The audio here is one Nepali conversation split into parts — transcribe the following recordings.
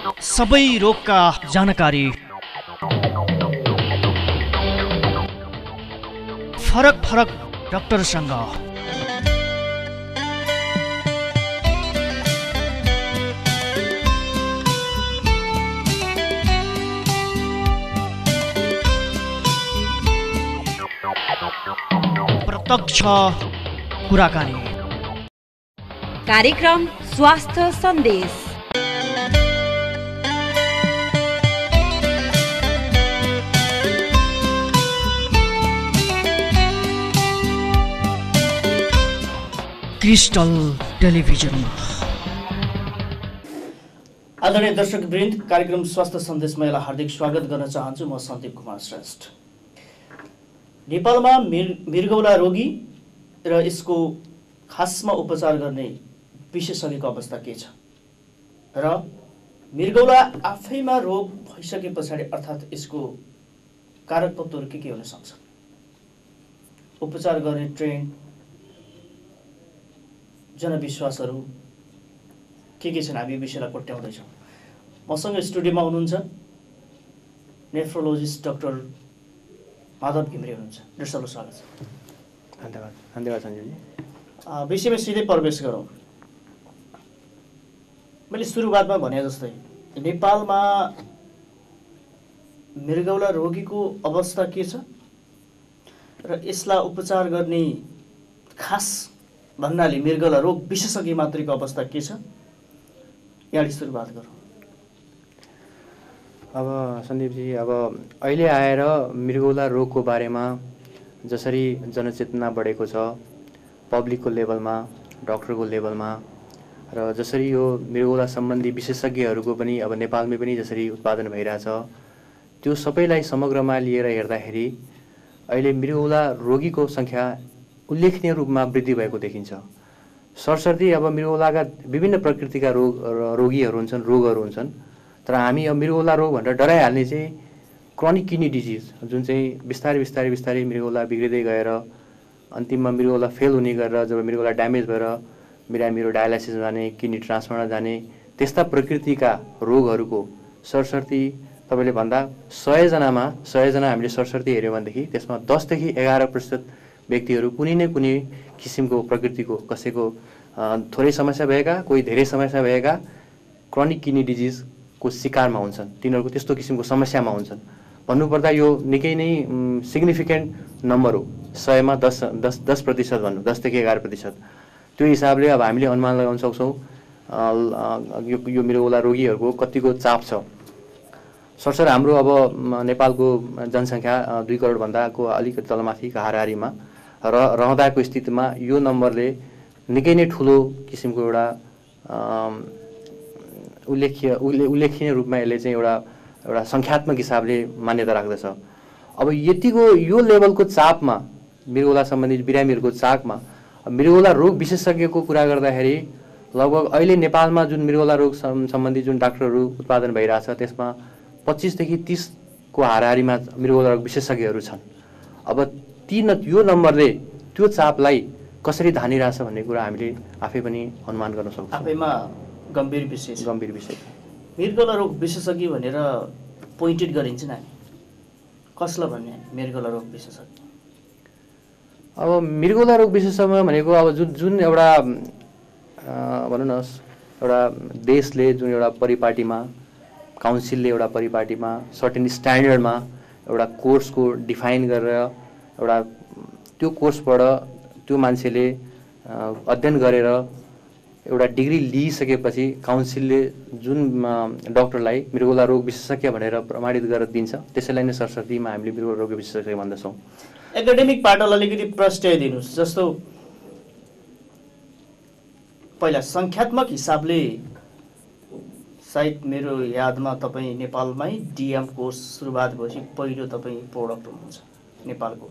सबै रोगका जानकारी, फरक फरक डाक्टरसँग प्रत्यक्ष कुराकानी। कार्यक्रम स्वास्थ्य सन्देश। Crystal Television. आदरणीय दर्शकवृन्द, कार्यक्रम स्वास्थ्य सन्देशमा यसलाई हार्दिक स्वागत गर्न चाहन्छु। म सन्दीप कुमार श्रेष्ठ। नेपालमा मृगौला रोगी र यसको खासमा उपचार गर्ने विशेषज्ञको अवस्था के छ र मृगौला आफैमा रोग भइसके पछाडि अर्थात् यसको कारक तत्त्वहरू के हुन सक्छ, उपचार गर्ने ट्रेन्ड जनविश्वासहरू के छन्, हामी विषयलाई कोट्याउँदैछौँ। मसँग स्टुडियोमा हुनुहुन्छ नेफ्रोलोजिस्ट डाक्टर माधव घिमिरे हुनुहुन्छ। डाक्टर साहब स्वागत छ। धन्यवाद। धन्यवाद सञ्जयजी। विषयमा सिधै प्रवेश गरौँ। मैले सुरुवातमा भने जस्तै नेपालमा मृगौला रोगीको अवस्था के छ र यसलाई उपचार गर्ने खास भन्नाले मृगौला रोग विशेषज्ञ मात्रीको अवस्था के छ, यहाँले सुरुवात गरौँ। अब सन्दीपजी, अब अहिले आएर मृगौला रोगको बारेमा जसरी जनचेतना बढेको छ पब्लिकको लेभलमा, डक्टरको लेभलमा, र जसरी यो मृगौला सम्बन्धी विशेषज्ञहरूको पनि अब नेपालमै पनि जसरी उत्पादन भइरहेछ, त्यो सबैलाई समग्रमा लिएर हेर्दाखेरि अहिले मृगौला रोगीको सङ्ख्या उल्लेखनीय रूपमा वृद्धि भएको देखिन्छ। सरसर्ती अब मृगौलाका विभिन्न प्रकृतिका रोगीहरू हुन्छन्, रोगहरू हुन्छन्, तर हामी अब मृगौला रोग भनेर डराइहाल्ने चाहिँ क्रोनिक किडनी डिजिज, जुन चाहिँ बिस्तारै बिस्तारै बिस्तारै मृगौला बिग्रिँदै गएर अन्तिममा मृगौला फेल हुने गरेर जब मृगौला ड्यामेज भएर बिरामीहरू डायलाइसिस जाने, किडनी ट्रान्सप्लान्ट जाने, त्यस्ता प्रकृतिका रोगहरूको सरसर्ती तपाईँले भन्दा 100 जना हामीले सरसर्ती हेऱ्यौँ भनेदेखि त्यसमा 10 देखि 11% व्यक्तिहरू कुनै न कुनै किसिमको प्रकृतिको, कसैको थोरै समस्या भएका, कोही धेरै समस्या भएका क्रोनिक किडनी डिजिजको शिकारमा हुन्छन्, तिनीहरूको त्यस्तो किसिमको समस्यामा हुन्छन्। भन्नुपर्दा यो निकै नै सिग्निफिकेन्ट नम्बर हो। 100 मा 10% भन्नु, 10 देखि 11%। त्यो हिसाबले अब हामीले अनुमान लगाउन सक्छौँ यो मृगौला रोगीहरूको कतिको चाप छ। सरसर हाम्रो अब नेपालको जनसङ्ख्या 2 करोडभन्दाको अलिकति तलमाथिको हाराहारीमा रहँदाको स्थितिमा यो नम्बरले निकै नै ठुलो किसिमको एउटा उल्लेखनीय रूपमा यसले चाहिँ एउटा सङ्ख्यात्मक हिसाबले मान्यता राख्दछ। अब यतिको यो लेभलको चापमा मृगौला सम्बन्धी बिरामीहरूको चापमा मृगौला रोग विशेषज्ञको कुरा गर्दाखेरि लगभग अहिले नेपालमा जुन मृगौला रोग सम्बन्धी जुन डाक्टरहरू उत्पादन भइरहेछ त्यसमा 25 देखि 30 को हाराहारीमा मृगौला रोग विशेषज्ञहरू छन्। अब यो नम्बरले त्यो चापलाई कसरी धानिरहेछ भन्ने कुरा हामीले आफै पनि अनुमान गर्न सक्छौँ। आफैमा गम्भीर विषय। मृगौला रोग विशेषज्ञ भनेर पोइन्टेड गरिन्छ नि, कसलाई भन्ने मृगौला रोग विशेषज्ञ? अब मृगौला रोग विशेषज्ञ भनेको अब जुन एउटा भनौँ न एउटा देशले जुन एउटा परिपाटीमा, काउन्सिलले एउटा परिपाटीमा सर्टेन स्ट्यान्डर्डमा एउटा कोर्सको डिफाइन गरेर एउटा त्यो कोर्सबाट त्यो मान्छेले अध्ययन गरेर एउटा डिग्री लिइसकेपछि काउन्सिलले जुन डाक्टरलाई मृगौला रोग विशेषज्ञ भनेर प्रमाणित गरेर दिन्छ, त्यसैलाई नै सरसर्तीमा हामीले मृगौला रोग विशेषज्ञ भन्दछौँ। एकाडेमिक पाटोलाई अलिकति प्रस्ट्याइदिनुहोस्। जस्तो पहिला सङ्ख्यात्मक हिसाबले सायद मेरो यादमा तपाईँ नेपालमै डिएम कोर्स सुरुवात भएपछि पहिलो तपाईँ प्रोडक्ट हुनुहुन्छ नेपालको।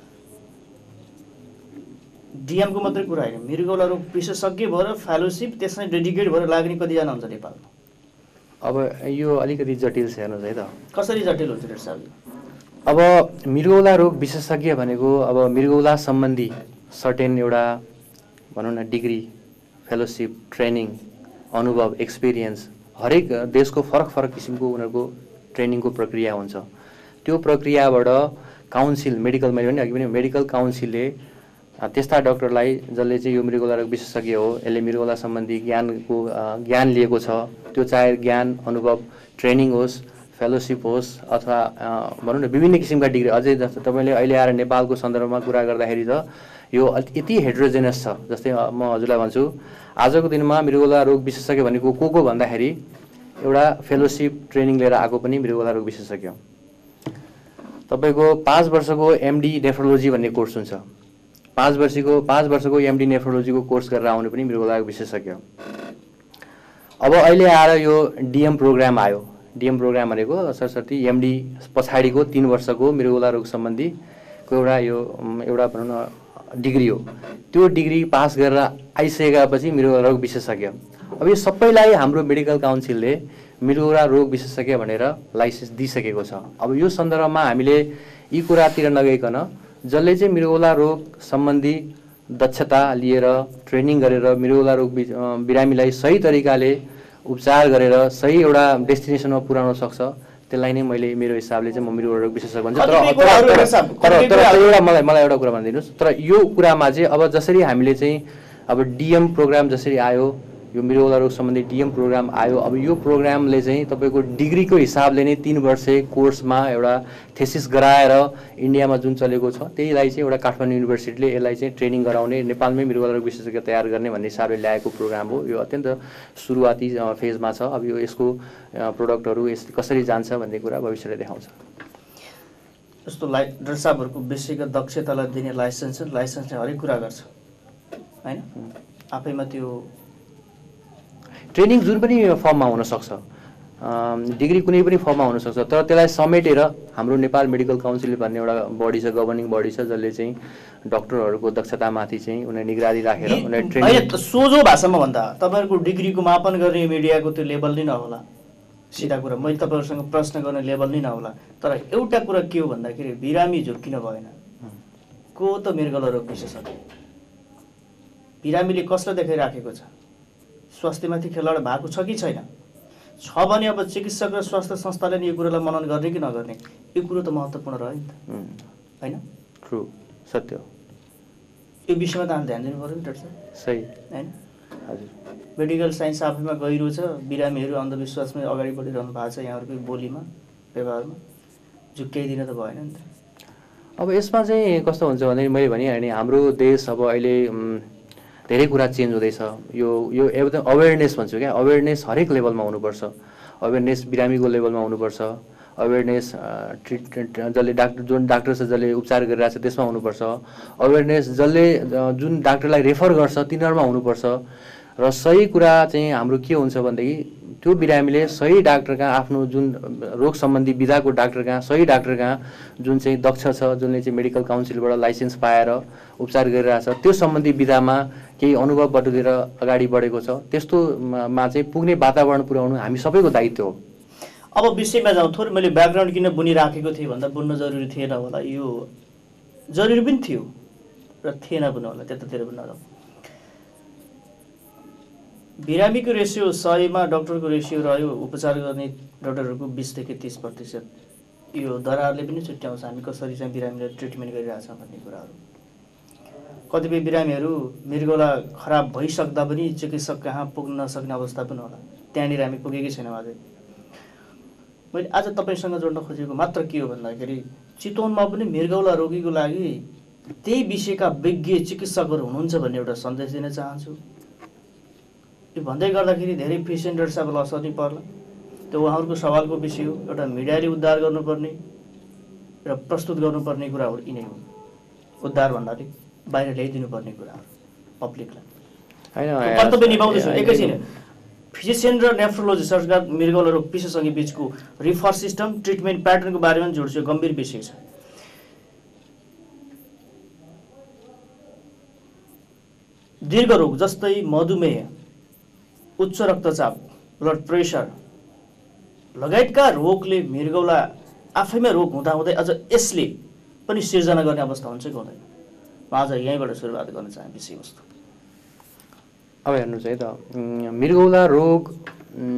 डिएमको मात्रै कुरा होइन, मृगौला रोग विशेषज्ञ भएर फेलोसिप त्यसमै डेडिकेट भएर लाग्ने कतिजना हुन्छ नेपालमा? अब यो अलिकति जटिल छ, हेर्नुहोस् है त। कसरी जटिल हुन्छ डाक्टर साहब? अब मृगौला रोग विशेषज्ञ भनेको अब मृगौला सम्बन्धी सर्टेन एउटा भनौँ न डिग्री, फेलोसिप, ट्रेनिङ, अनुभव, एक्सपिरियन्स हरेक देशको फरक फरक किसिमको उनीहरूको ट्रेनिङको प्रक्रिया हुन्छ। त्यो प्रक्रियाबाट काउन्सिल मेडिकल, मैले भने अघि पनि मेडिकल काउन्सिलले त्यस्ता डक्टरलाई जसले चाहिँ यो मृगौला रोग विशेषज्ञ हो, यसले मृगौला सम्बन्धी ज्ञान लिएको छ, त्यो चाहे ज्ञान अनुभव ट्रेनिङ होस्, फेलोसिप होस् अथवा भनौँ न विभिन्न किसिमका डिग्री, अझै जस्तो तपाईँले अहिले आएर नेपालको सन्दर्भमा कुरा गर्दाखेरि त यो यति हेट्रोजेनस छ। जस्तै म हजुरलाई भन्छु, आजको दिनमा मृगौला रोग विशेषज्ञ भनेको को भन्दाखेरि एउटा फेलोसिप ट्रेनिङ लिएर आएको पनि मृगौला रोग विशेषज्ञ। तपाईँको 5 वर्षको एमडी नेफ्रोलोजी भन्ने कोर्स हुन्छ, 5 वर्षको एमडी नेफ्रोलोजीको कोर्स गरेर आउने पनि मृगौला रोग विशेषज्ञ। अब अहिले आएर यो डिएम प्रोग्राम आयो। डिएम प्रोग्राम भनेको सरस्वती एमडी पछाडिको 3 वर्षको मृगौला रोग सम्बन्धीको एउटा भनौँ न डिग्री हो। त्यो डिग्री पास गरेर आइसकेपछि मृगौला रोग विशेषज्ञ। अब यो सबैलाई हाम्रो मेडिकल काउन्सिलले मृगौला रोग विशेषज्ञ भनेर लाइसेन्स दिइसकेको छ। अब यो सन्दर्भमा हामीले यी कुरातिर नगइकन जसले चाहिँ मृगौला रोग सम्बन्धी दक्षता लिएर ट्रेनिङ गरेर मृगौला रोग बिरामीलाई सही तरिकाले उपचार गरेर सही एउटा डेस्टिनेसनमा पुर्याउन सक्छ, त्यसलाई नै मैले मेरो हिसाबले चाहिँ म मृगौला रोग विशेषज्ञ भन्छु। तर मलाई एउटा कुरा भनिदिनुहोस्, तर यो कुरामा चाहिँ अब जसरी हामीले चाहिँ अब डिएम प्रोग्राम जसरी आयो, यो मृगौला रोग सम्बन्धी डिएम प्रोग्राम आयो, अब यो प्रोग्रामले चाहिँ तपाईँको डिग्रीको हिसाबले नै 3 वर्ष कोर्समा एउटा थेसिस गराएर इन्डियामा जुन चलेको छ त्यहीलाई चाहिँ एउटा काठमाडौँ युनिभर्सिटीले यसलाई चाहिँ ट्रेनिङ गराउने, नेपालमै मृगौला रोग विशेषज्ञ तयार गर्ने भन्ने हिसाबले ल्याएको प्रोग्राम हो। यो अत्यन्त सुरुवाती फेजमा छ। अब यसको प्रोडक्टहरू कसरी जान्छ भन्ने कुरा भविष्यले देखाउँछ। जस्तो डाक्टर साहबहरूको व्यक्तिगत दक्षतालाई दिने लाइसेन्सले हरेक कुरा गर्छ हैन, आफैमा त्यो ट्रेनिङ जुन पनि फर्ममा हुनसक्छ, डिग्री कुनै पनि फर्ममा हुनसक्छ, तर त्यसलाई समेटेर हाम्रो नेपाल मेडिकल काउन्सिल भन्ने एउटा बडी छ, गभर्निङ बडी छ, जसले चाहिँ डक्टरहरूको दक्षतामाथि चाहिँ उनीहरू निगरानी राखेर उनीहरू ट्रेनिङ। सोझो भाषामा भन्दा तपाईँहरूको डिग्रीको मापन गर्ने मिडियाको त्यो लेभल नै नहोला, सिधा कुरा मैले तपाईँहरूसँग प्रश्न गर्ने लेभल नै नहोला। तर एउटा कुरा के हो भन्दाखेरि बिरामी झुक्किन भएन। को त मृगौला रोग विशेषज्ञ, बिरामीले कसलाई देखाइराखेको छ, स्वास्थ्यमाथि खेलवाड भएको छ कि छैन, छ भने अब चिकित्सक र स्वास्थ्य संस्थाले यो कुरालाई मनन गर्ने कि नगर्ने, यो कुरो त महत्त्वपूर्ण रह्यो नि त हैन। ट्रु, सत्य। यो विषयमा त हामी ध्यान दिनु पर्यो नि डाक्टर साहब, सही हैन। हजुर, मेडिकल साइन्स आफैमा गहिरो छ, बिरामीहरू अन्धविश्वासमै अगाडि बढिरहनु भएको छ, यहाँहरूको बोलीमा व्यवहारमा झुक्क्याइदिन त भएन नि त। अब यसमा चाहिँ कस्तो हुन्छ भने मैले भनिहालेँ नि, हाम्रो देश अब अहिले धेरै कुरा चेन्ज हुँदैछ। यो एकदम अवेरनेस भन्छु क्या, अवेरनेस हरेक लेभलमा हुनुपर्छ। अवेरनेस बिरामीको लेभलमा हुनुपर्छ, अवेरनेस जसले जुन डाक्टर छ जसले उपचार गरिरहेछ त्यसमा हुनुपर्छ, अवेरनेस जसले जुन डाक्टरलाई रेफर गर्छ तिनीहरूमा हुनुपर्छ। र सही कुरा चाहिँ हाम्रो के हुन्छ भनेदेखि त्यो बिरामीले सही डाक्टर कहाँ, आफ्नो जुन रोग सम्बन्धी विधाको डाक्टर कहाँ, सही डाक्टर कहाँ जुन चाहिँ दक्ष छ, जुनले चाहिँ मेडिकल काउन्सिलबाट लाइसेन्स पाएर उपचार गरिरहेछ, त्यो सम्बन्धी विधामा केही अनुभव बटुलेर अगाडि बढेको छ, त्यस्तोमा चाहिँ पुग्ने वातावरण पुर्याउनु हामी सबैको दायित्व हो। अब विषयमा जाउँ, थोरै मैले ब्याकग्राउन्ड किन बुनिराखेको थिएँ भन्दा बुन्न जरुरी थिएन होला, यो जरुरी पनि थियो र थिएन पनि होला, त्यतातिर पनि नजाउँ। बिरामीको रेसियो 100 मा डक्टरको रेसियो रह्यो, उपचार गर्ने डक्टरहरूको 20 देखि 30%। यो दरारले पनि छुट्याउँछ हामी कसरी चाहिँ बिरामीलाई ट्रिटमेन्ट गरिरहेछौँ भन्ने कुराहरू। कतिपय बिरामीहरू मृगौला खराब भइसक्दा पनि चिकित्सक कहाँ पुग्न नसक्ने अवस्था पनि होला, त्यहाँनिर हामी पुगेकै छैनौँ अझै। मैले आज तपाईँसँग जोड्न खोजेको मात्र के हो भन्दाखेरि चितवनमा पनि मृगौला रोगीको लागि त्यही विषयका विज्ञ चिकित्सकहरू हुनुहुन्छ भन्ने एउटा सन्देश दिन चाहन्छु। यो भन्दै गर्दाखेरि धेरै पेसेन्टहरू सबैलाई असर नै पर्ला, त्यो उहाँहरूको सवालको विषय हो। एउटा मिडियाले उद्धार गर्नुपर्ने र प्रस्तुत गर्नुपर्ने कुराहरू यिनै हो। उद्धार भन्नाले बाहिर ल्याइदिनु पर्ने कुराहरू पब्लिकलाई कर्तव्य निभाउँदैछु। एकैछिन फिजिसियन र नेफ्रोलोजिस्ट अर्थात् मृगौला रोग विशेषज्ञ बिचको रिफर सिस्टम ट्रिटमेन्ट प्याटर्नको बारेमा जोड्छु, गम्भीर विषय छ। दीर्घ रोग जस्तै मधुमेह, उच्च रक्तचाप, ब्लड प्रेसर लगायतका रोगले मृगौला आफैमा रोग हुँदाहुँदै अझ यसले पनि सिर्जना गर्ने अवस्था हुन्छ कि हुँदैन? म आज यहीँबाट सुरुवात गर्न चाहे विषयवस्तु। अब हेर्नुहोस् है त, मृगौला रोग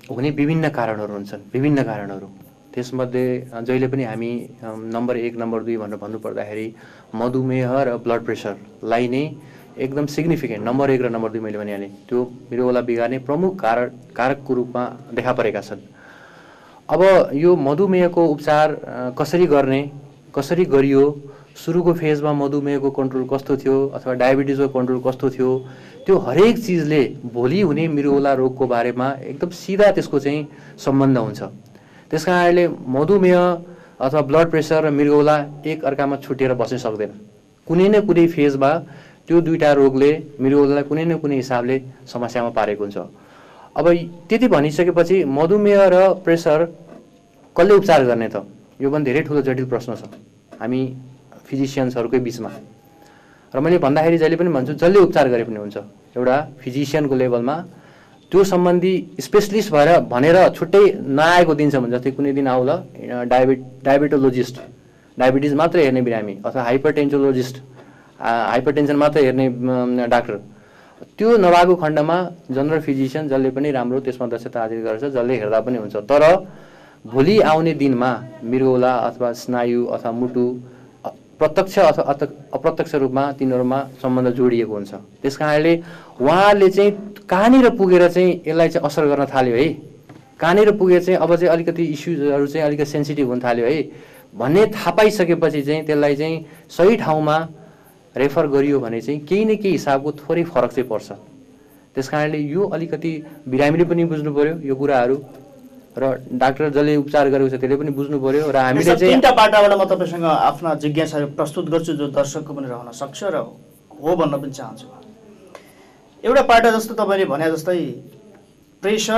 हुने विभिन्न कारणहरू हुन्छन्, विभिन्न कारणहरू। त्यसमध्ये जहिले पनि हामी नम्बर 1 नम्बर 2 भनेर भन्नुपर्दाखेरि मधुमेह र ब्लड प्रेसरलाई नै एकदम सिग्निफिकेन्ट नम्बर 1 र नम्बर 2 मैले भनिहालेँ, त्यो मृगौला बिगार्ने प्रमुख कारकको रूपमा देखा परेका छन्। अब यो मधुमेहको उपचार कसरी गर्ने, कसरी गरियो, सुरुको फेजमा मधुमेहको कन्ट्रोल कस्तो थियो अथवा डायबिटिजको कन्ट्रोल कस्तो थियो, त्यो हरेक चिजले भोलि हुने मृगौला रोगको बारेमा एकदम सिधा त्यसको चाहिँ सम्बन्ध हुन्छ। त्यस कारणले मधुमेह अथवा ब्लड प्रेसर र मृगौला एक अर्कामा छुटेर बस्न सक्दैन। कुनै न कुनै फेजमा त्यो दुईटा रोगले मृगौलालाई कुनै न कुनै हिसाबले समस्यामा पारेको हुन्छ। अब त्यति भनिसकेपछि मधुमेह र प्रेसर कसले उपचार गर्ने त? यो पनि धेरै ठुलो जटिल प्रश्न छ हामी फिजिसियन्सहरूकै बिचमा। र मैले भन्दाखेरि जहिले पनि भन्छु जसले उपचार गरे पनि हुन्छ, एउटा फिजिसियनको लेभलमा त्यो सम्बन्धी स्पेसलिस्ट भएर भनेर छुट्टै नआएको दिन छ भने, जस्तै कुनै दिन आउला डायबिटोलोजिस्ट, डायबिटिज मात्र हेर्ने बिरामी, अथवा हाइपरटेन्सोलोजिस्ट, हाइपरटेन्सन मात्र हेर्ने डाक्टर, त्यो नभएको खण्डमा जनरल फिजिसियन जसले पनि राम्रो त्यसमा दक्षता हासिल गर्छ, जसले हेर्दा पनि हुन्छ। तर भोलि आउने दिनमा मृगौला अथवा स्नायु अथवा मुटु प्रत्यक्ष अथवा अप्रत्यक्ष रूपमा तिनीहरूमा सम्बन्ध जोडिएको हुन्छ। त्यस कारणले उहाँले चाहिँ कहाँनिर पुगेर चाहिँ यसलाई चाहिँ असर गर्न थाल्यो है, कहाँनिर पुगेर चाहिँ अब चाहिँ अलिकति इस्युजहरू चाहिँ अलिकति सेन्सिटिभ हुन थाल्यो है भन्ने थाहा पाइसकेपछि चाहिँ त्यसलाई चाहिँ सही ठाउँमा रेफर गरियो भने चाहिँ केही न केही हिसाबको थोरै फरक चाहिँ पर्छ। त्यस कारणले यो अलिकति बिरामीले पनि बुझ्नु पर्यो यो कुराहरू, र डाक्टर जसले उपचार गरेको छ त्यसले पनि बुझ्नु पर्यो। र हामीले चाहिँ तीनटा पाटाबाट म तपाईसँग आफ्ना जिज्ञासाहरू प्रस्तुत गर्छु जो दर्शकको पनि रहन सक्छ र हो भन्न पनि चाहन्छु। एउटा पाटा जस्तो तपाईँले भने जस्तै प्रेसर,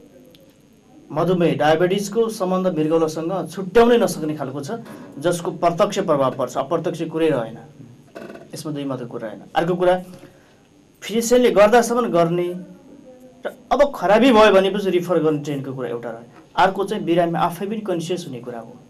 मधुमेह, डायबिटिजको सम्बन्ध मृगौलासँग छुट्याउनै नसक्ने खालको छ, जसको प्रत्यक्ष प्रभाव पर्छ, अप्रत्यक्ष कुरै रहेन। यसमा दुई मात्र कुरा होइन। अर्को कुरा फिजिसियनले गर्दासम्म गर्ने र अब खराबी भयो भनेपछि रिफर गर्ने ट्रेनको कुरा एउटा रह्यो। अर्को चाहिँ बिरामी आफै पनि कन्सियस हुने कुरा हो।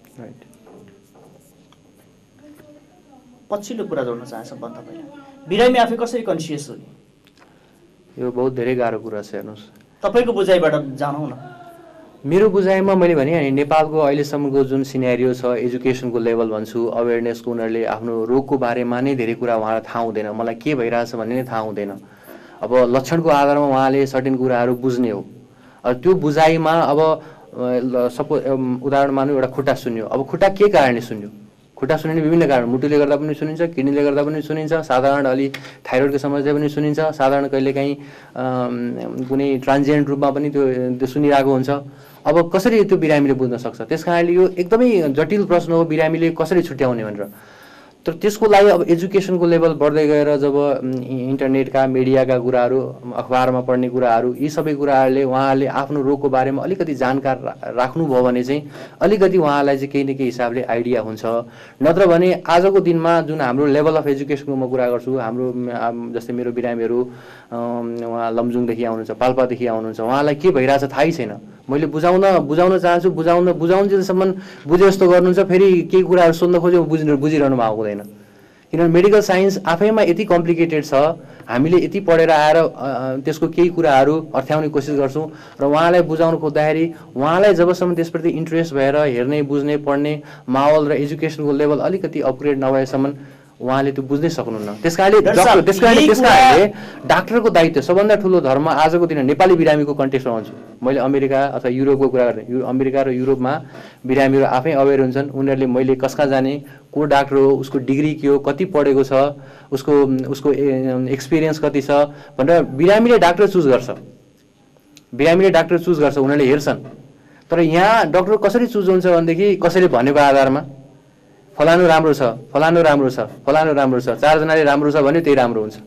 पछिल्लो कुरा जोड्न चाहे सबभन्दा पहिला बिरामी आफै कसरी कन्सियस हुने, यो बहुत धेरै गाह्रो कुरा छ। हेर्नुहोस्, तपाईँको बुझाइबाट जानौँ न। मेरो बुझाइमा मैले भने नेपालको अहिलेसम्मको जुन सिनेरियो छ, एजुकेसनको लेभल भन्छु, अवेरनेसको, उनीहरूले आफ्नो रोगको बारेमा नै धेरै कुरा उहाँलाई थाहा हुँदैन, मलाई के भइरहेछ भन्ने नै थाहा हुँदैन। अब लक्षणको आधारमा उहाँले सर्टेन कुराहरू बुझ्ने हो। त्यो बुझाइमा अब सपोज उदाहरण मानौँ, एउटा खुट्टा सुन्यो, अब खुट्टा के कारणले सुन्यो? खुट्टा सुनिने विभिन्न कारण, मुटुले गर्दा पनि सुनिन्छ, किडनीले गर्दा पनि सुनिन्छ, साधारण अलि थाइरोइडको समस्या पनि सुनिन्छ, साधारण कहिलेकाहीँ कुनै ट्रान्जिएन्ट रूपमा पनि त्यो सुनिरहेको हुन्छ। अब कसरी त्यो बिरामीले बुझ्न सक्छ? त्यस कारणले यो एकदमै जटिल प्रश्न हो, बिरामीले कसरी छुट्याउने भनेर। तर त्यसको लागि अब एजुकेसनको लेभल बढ्दै गएर जब इन्टरनेटका मिडियाका कुराहरू, अखबारमा पढ्ने कुराहरू, यी सबै कुराहरूले उहाँले आफ्नो रोगको बारेमा अलिकति जानकार राख्नुभयो भने चाहिँ अलिकति उहाँलाई चाहिँ केही न केही हिसाबले आइडिया हुन्छ। नत्र भने आजको दिनमा जुन हाम्रो लेभल अफ एजुकेसनको म कुरा गर्छु, हाम्रो जस्तै मेरो बिरामीहरू उहाँ लमजुङदेखि आउनुहुन्छ, पाल्पादेखि आउनुहुन्छ, उहाँलाई के भइरहेछ थाहै छैन। मैले बुझाउन चाहन्छु, बुझाउन्जेलसम्म बुझे जस्तो गर्नुहुन्छ, फेरि केही कुराहरू सोध्न खोज्यो बुझिरहनु भएको हुँदैन। किनभने मेडिकल साइन्स आफैमा यति कम्प्लिकेटेड छ, हामीले यति पढेर आएर त्यसको केही कुराहरू अर्थ्याउने कोसिस गर्छौँ र उहाँलाई बुझाउनु खोज्दाखेरि उहाँलाई जबसम्म त्यसप्रति इन्ट्रेस्ट भएर हेर्ने, बुझ्ने, पढ्ने माहौल र एजुकेसनको लेभल अलिकति अपग्रेड नभएसम्म उहाँले त्यो बुझ्नै सक्नुहुन्न। त्यसकारणले डाक्टरको दायित्व सबभन्दा ठुलो धर्म आजको दिन नेपाली बिरामीको कन्टेक्स्टमा भन्छु, मैले अमेरिका अथवा युरोपको कुरा गर्दै, अमेरिका र युरोपमा बिरामीहरू आफै अवेर हुन्छन्। उनीहरूले मैले कसका जाने, को डाक्टर हो, उसको डिग्री के हो, कति पढेको छ, उसको एक्सपिरियन्स कति छ भनेर बिरामीले डाक्टर चुज गर्छ, उनीहरूले हेर्छन्। तर यहाँ डाक्टर कसरी चुज हुन्छ भनेदेखि कसैले भनेको आधारमा फलानु राम्रो छ, फलानु राम्रो छ, फलानु राम्रो छ, चारजनाले राम्रो छ भने त्यही राम्रो हुन्छ।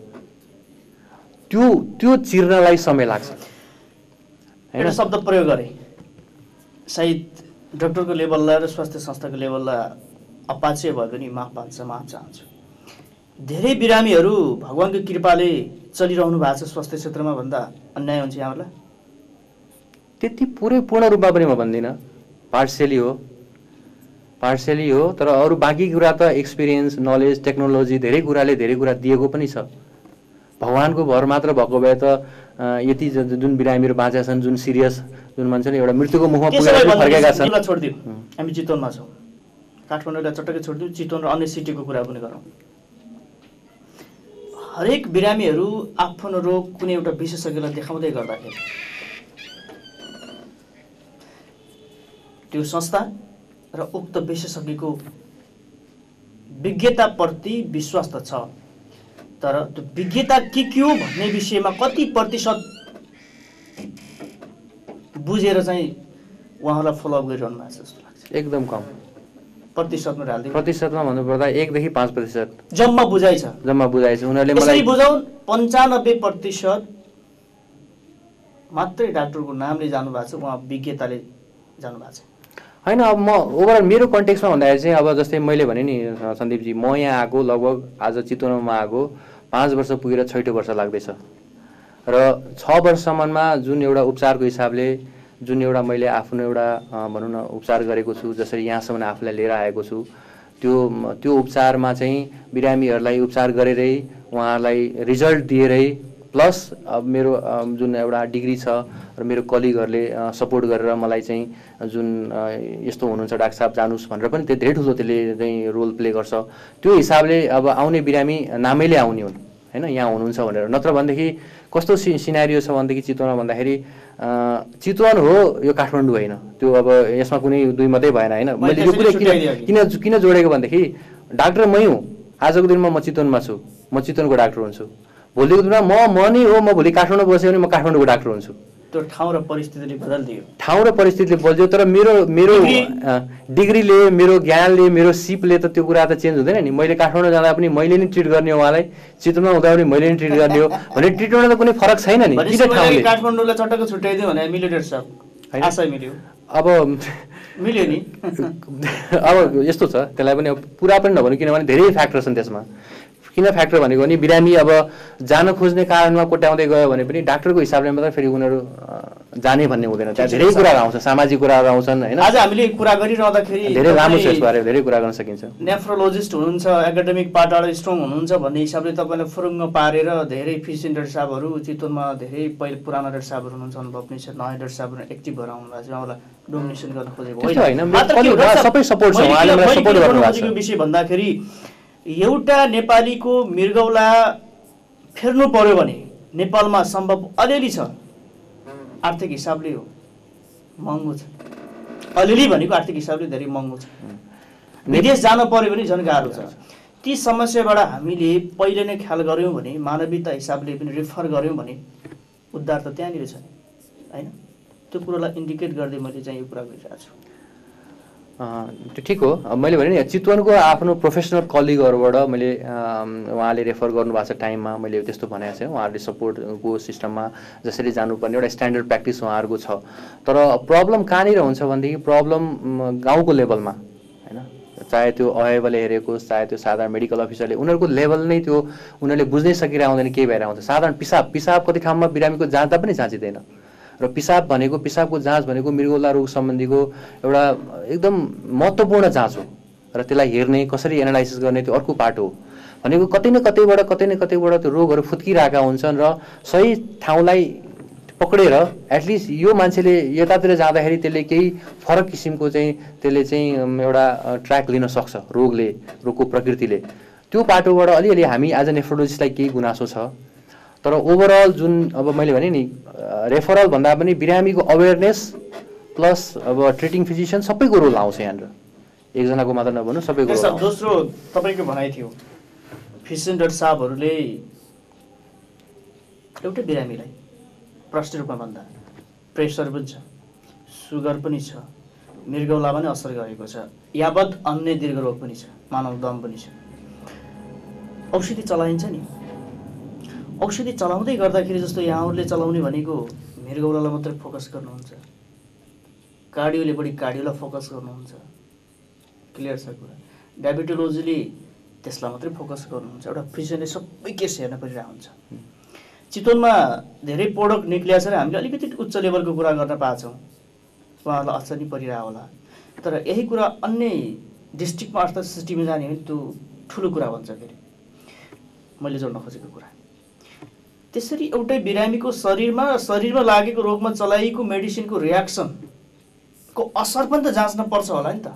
त्यो चिर्नलाई समय लाग्छ। एउटा शब्द प्रयोग गरे, सायद डाक्टरको लेभललाई र स्वास्थ्य संस्थाको लेभललाई अपाचे भयो भने माफ चाहन्छु। धेरै बिरामीहरू भगवानको कृपाले चलिरहनु भएको छ स्वास्थ्य क्षेत्रमा भन्दा अन्याय हुन्छ यहाँलाई? त्यति पुरै पूर्ण रूपमा पनि म भन्दिनँ, पार्सियली हो। तर अरू बाँकी कुरा त एक्सपिरियन्स, नलेज, टेक्नोलोजी धेरै कुराले धेरै कुरा दिएको पनि छ। भगवानको भर मात्र भएको भए त यति जुन बिरामीहरू बाँचेका छन्, जुन सिरियस जुन मान्छे एउटा मृत्युको मुखमा पुगेर फर्केका छन्। छोडिदिउँ, हामी चितवनमा छौँ, काठमाडौँलाई चटक्कै छोडिदिउँ, चितवन र अन्य सिटीको कुरा पनि गरौँ। हरेक बिरामीहरू आफ्नो रोग कुनै एउटा विशेषज्ञलाई देखाउँदै गर्दाखेरि त्यो संस्था र उक्त विशेषज्ञको विज्ञताप्रति विश्वास त छ, तर त्यो विज्ञता के हो भन्ने विषयमा कति प्रतिशत बुझेर चाहिँ उहाँलाई फलोअप गरिरहनु भएको छ जस्तो लाग्छ? एकदम कम प्रतिशतमा ढाल्दै, प्रतिशतमा भन्नुपर्दा 1 देखि 5% जम्मा बुझाइ छ। उनीहरूले मलाई बुझाउन् 95% मात्रै डाक्टरको नामले जानु भएको छ, उहाँ विज्ञताले जानु भएको छ। होइन, अब म ओभरअल मेरो कन्टेक्स्टमा भन्दाखेरि चाहिँ अब जस्तै मैले भने नि सन्दीपजी, म यहाँ आएको लगभग आज चितवनमा आएको 5 वर्ष पुगेर 6 वर्ष लाग्दैछ र 6 वर्षसम्ममा जुन एउटा उपचारको हिसाबले जुन एउटा मैले आफ्नो एउटा भनौँ न उपचार गरेको छु, जसरी यहाँसम्म आफूलाई लिएर आएको छु, त्यो उपचारमा चाहिँ बिरामीहरूलाई उपचार गरेरै उहाँहरूलाई रिजल्ट दिएरै प्लस अब मेरो जुन एउटा डिग्री छ र मेरो कलिगहरूले सपोर्ट गरेर मलाई चाहिँ जुन यस्तो हुनुहुन्छ डाक्टर साहब जानुस् भनेर पनि त्यो धेरै ठुलो त्यसले चाहिँ रोल प्ले गर्छ। त्यो हिसाबले अब आउने बिरामी नामैले आउने हुन् होइन, यहाँ हुनुहुन्छ भनेर। नत्र भनेदेखि कस्तो सिनारियो छ भनेदेखि चितवनमा भन्दाखेरि चितवन हो यो काठमाडौँ होइन, त्यो अब यसमा कुनै दुई मात्रै भएन होइन। मैले यो कुरा किन जोडेको भनेदेखि डाक्टर मै हुँ, आजको दिनमा म चितवनमा छु, म चितवनको डाक्टर हुन्छु, भोलिको दिनमा म नै हो, म भोलि काठमाडौँ बस्यो भने म काठमाडौँको डाक्टर हुन्छु। त्यो ठाउँ र परिस्थितिले बदलिदियो, ठाउँ र परिस्थितिले बदल्यो, तर मेरो डिग्रीले, मेरो ज्ञानले, मेरो सिपले त त्यो कुरा त चेन्ज हुँदैन नि। मैले काठमाडौँ जाँदा पनि मैले नै ट्रिट गर्ने हो उहाँलाई, चितवनमा हुँदा पनि मैले नै ट्रिट गर्ने हो भने ट्रिटमेन्टमा त कुनै फरक छैन नि। ठाउँले काठमाडौँलाई चटक्क छुट्याइदियो भने मिल्यो डाक्टर साहब, आशा मिल्यो, अब मिल्यो नि। अब यस्तो छ, त्यसलाई पनि पुरा पनि नभनौँ, किनभने धेरै फ्याक्टर छन् त्यसमा। किन फ्याक्टर भनेको भने बिरामी अब जान खोज्ने कारणमा कोट्याउँदै गयो भने पनि डाक्टरको हिसाबले मात्रै फेरि उनीहरू जाने भन्ने हुँदैन। त्यहाँ धेरै कुराहरू आउँछ, सामाजिक कुराहरू आउँछन् होइन। आज हामीले कुरा गरिरहँदाखेरि धेरै लामो छ यसबारे, धेरै कुरा गर्न सकिन्छ। नेफ्रोलोजिस्ट हुनुहुन्छ, एकाडेमिक पार्टबाट स्ट्रङ हुनुहुन्छ भन्ने हिसाबले तपाईँलाई फुरुङ्ग पारेर धेरै फिजिसियन डाक्टर साहबहरू चितवनमा धेरै पहिले पुराना डाक्टर साहबहरू हुनुहुन्छ, अनुभव पनि छ, नयाँ डाक्टर साहबहरू एक्टिभ भएर आउनुभएको छ, उहाँलाई डोमिनेसन गर्न खोजेको होइन। सबै सपोर्ट छ, उहाँले मलाई सपोर्ट गर्नुभएको छ। विषय भन्दाखेरि एउटा नेपालीको मृगौला फेर्नु पर्यो भने नेपालमा सम्भव अलिअलि छ, आर्थिक हिसाबले हो, महँगो छ। अलिअलि भनेको आर्थिक हिसाबले धेरै महँगो छ। विदेश जान पर्यो भने झन् गाह्रो छ। ती समस्याबाट हामीले पहिले नै ख्याल गऱ्यौँ भने, मानवीयता हिसाबले पनि रेफर गऱ्यौँ भने उद्धार त त्यहाँनिर छ नि होइन। त्यो कुरोलाई इन्डिकेट गर्दै मैले चाहिँ यो कुरा गरिरहेको छु। त्यो ठिक हो। मैले भने नि चितवनको आफ्नो प्रोफेसनल कलिगहरूबाट मैले उहाँले रेफर गर्नुभएको छ टाइममा मैले त्यस्तो भनेको छ। उहाँहरूले सपोर्टको सिस्टममा जसरी जानुपर्ने एउटा स्ट्यान्डर्ड प्र्याक्टिस उहाँहरूको छ। तर प्रब्लम कहाँनिर हुन्छ भनेदेखि प्रब्लम गाउँको लेभलमा होइन, चाहे त्यो अवेबले हेरेको, चाहे त्यो साधारण मेडिकल अफिसरले, उनीहरूको लेभल नै त्यो उनीहरूले बुझ्नै सकिरहेको हुँदैन। केही भएर आउँछ साधारण पिसाब कति ठाउँमा बिरामीको जाँच्दा पनि जाँचिँदैन। र पिसाबको जाँच भनेको मृगौला रोग सम्बन्धीको एउटा एकदम महत्त्वपूर्ण जाँच हो र त्यसलाई हेर्ने, कसरी एनालाइसिस गर्ने त्यो अर्को पार्ट हो भनेको। कतै न कतैबाट त्यो रोगहरू फुत्किरहेका हुन्छन् र सही ठाउँलाई पक्रेर एटलिस्ट यो मान्छेले यतातिर जाँदाखेरि त्यसले केही फरक किसिमको चाहिँ त्यसले चाहिँ एउटा ट्र्याक लिन सक्छ रोगको प्रकृतिले। त्यो पाटोबाट अलिअलि हामी एज अ नेफ्रोलोजिस्टलाई केही गुनासो छ। तर ओभरअल जुन अब मैले भने नि रेफरल भन्दा पनि बिरामीको अवेरनेस प्लस अब ट्रिटिङ फिजिसियन सबैको रोल आउँछ यहाँनिर, एकजनाको मात्र नभनौँ सबैको रोल आउँछ। दोस्रो तपाईँको भनाइ थियो फिजिसियन डाक्टर साहबहरूले एउटै बिरामीलाई प्रष्ट रूपमा भन्दा प्रेसर पनि छ, सुगर पनि छ, मृगौला पनि असर गरेको छ, यावत अन्य दीर्घ रोग पनि छ, मानव दम पनि छ। औषधि चलाइन्छ नि, औषधि चलाउँदै गर्दाखेरि जस्तो यहाँहरूले चलाउने भनेको मृगौलालाई मात्रै फोकस गर्नुहुन्छ, कार्डियोले बढी कार्डियोलाई फोकस गर्नुहुन्छ, क्लियर छ कुरा। डायबिटोलोजीले त्यसलाई मात्रै फोकस गर्नुहुन्छ। एउटा फिजिसियनले सबै केस हेर्न परिरहेको हुन्छ। चितवनमा धेरै प्रोडक्ट निक्लिया छ र हामीले अलिकति उच्च लेभलको कुरा गर्न पाएछौँ, उहाँहरूलाई असर नि परिरहेको होला। तर यही कुरा अन्य डिस्ट्रिक्टमा अर्थात् सिटीमा जाने भने त्यो ठुलो कुरा भन्छ। फेरि मैले जोड्न खोजेको कुरा त्यसरी एउटै बिरामीको शरीरमा लागेको रोगमा चलाइएको मेडिसिनको रियाक्सनको असर पनि त जाँच्न पर्छ होला नि त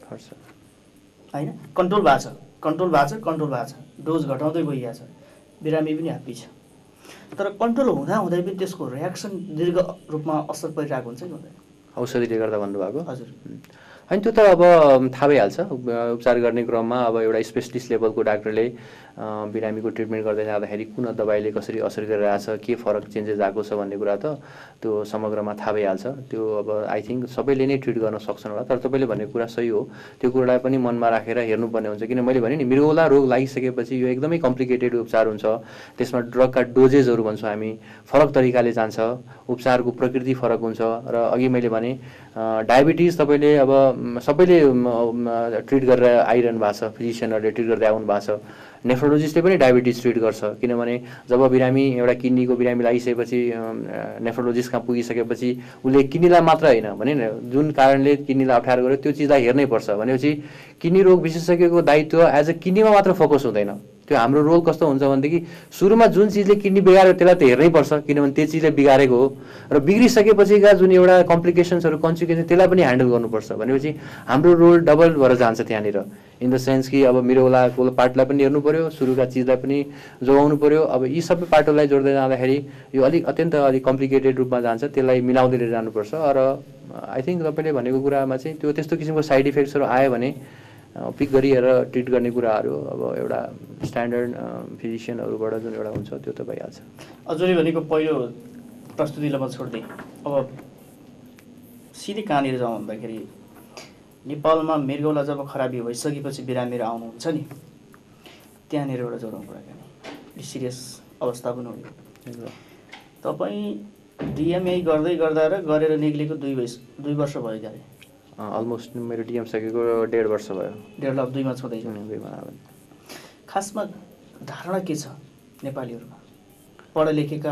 हैन। कन्ट्रोल भएको छ डोज घटाउँदै गइरहेछ, बिरामी पनि ह्याप्पी छ, तर कन्ट्रोल हुँदै पनि त्यसको रियाक्सन दीर्घ रूपमा असर परिरहेको हुन्छ कि हुँदैन? औषधिले गर्दा भन्नुभएको? हजुर। होइन त्यो त अब थाहा भइहाल्छ। उपचार गर्ने क्रममा अब एउटा स्पेसलिस्ट लेभलको डाक्टरले बिरामीको ट्रिटमेन्ट गर्दै जाँदाखेरि कुन दबाईले कसरी असर गरिरहेछ, के फरक चेन्जेस आएको छ भन्ने कुरा त त्यो समग्रमा थाहा भइहाल्छ। त्यो अब आई थिङ्क सबैले नै ट्रिट गर्न सक्छन् होला। तर तपाईँले भनेको कुरा सही हो, त्यो कुरालाई पनि मनमा राखेर हेर्नुपर्ने हुन्छ। किन मैले भने नि मृगौला रोग लागिसकेपछि यो एकदमै कम्प्लिकेटेड उपचार हुन्छ। त्यसमा ड्रगका डोजेसहरू भन्छौँ हामी, फरक तरिकाले जान्छ, उपचारको प्रकृति फरक हुन्छ। र अघि मैले भने डायबिटिज तपाईँले अब सबैले ट्रिट गरेर आइरहनु भएको छ, फिजिसियनहरूले ट्रिट गर्दै आउनु भएको छ। नेफ्रोलोजिस्टले पनि डायबिटिज ट्रिट गर्छ, किनभने जब बिरामी एउटा किडनीको बिरामी लागिसकेपछि नेफ्रोलोजिस्ट कहाँ पुगिसकेपछि उसले किडनीलाई मात्र होइन भने जुन कारणले किडनीलाई अप्ठ्यारो गर्यो त्यो चिजलाई हेर्नै पर्छ। भनेपछि किडनी रोग विशेषज्ञको दायित्व एज अ किडनीमा मात्र फोकस हुँदैन। त्यो हाम्रो रोल कस्तो हुन्छ भनेदेखि सुरुमा जुन चिजले किडनी बिगार्यो त्यसलाई त हेर्नै पर्छ, किनभने त्यो चिजले बिगारेको हो। र बिग्रिसकेपछिका जुन एउटा कम्प्लिकेसन्सहरू कन्सिक्वेन्स त्यसलाई पनि ह्यान्डल गर्नुपर्छ। भनेपछि हाम्रो रोल डबल भएर जान्छ त्यहाँनिर, इन द सेन्स कि अब मृगौलाको पार्टलाई पनि हेर्नु पर्यो, सुरुका चिजलाई पनि जोगाउनु पर्यो। अब यी सबै पार्टलाई जोड्दै जाँदाखेरि यो अत्यन्त कम्प्लिकेटेड रूपमा जान्छ, त्यसलाई मिलाउँदै लिएर जानुपर्छ। र आई थिङ्क तपाईँले भनेको कुरामा चाहिँ त्यो त्यस्तो किसिमको साइड इफेक्ट्सहरू आयो भने पिक गरिएर ट्रिट गर्ने कुराहरू अब एउटा स्ट्यान्डर्ड फिजिसियनहरूबाट जुन एउटा हुन्छ त्यो त भइहाल्छ। हजुरले भनेको पहिलो प्रस्तुतिलाई म छोड्दै अब सिधै कहाँनिर जाउँ भन्दाखेरि नेपालमा मृगौला जब खराबी भइसकेपछि बिरामीहरू आउनुहुन्छ नि, त्यहाँनिर एउटा जोडौँ कुराकानी। सिरियस अवस्था पनि हो। तपाईँ डिएमए गर्दै गर्दा र गरेर निक्लेको 2 वर्ष भयो क्या? अलमोस्ट मेरो डिएम सकेको 1.5 वर्ष भयो। 1.5 2 मा छँदैछ। खासमा धारणा के छ नेपालीहरूमा? पढा लेखेका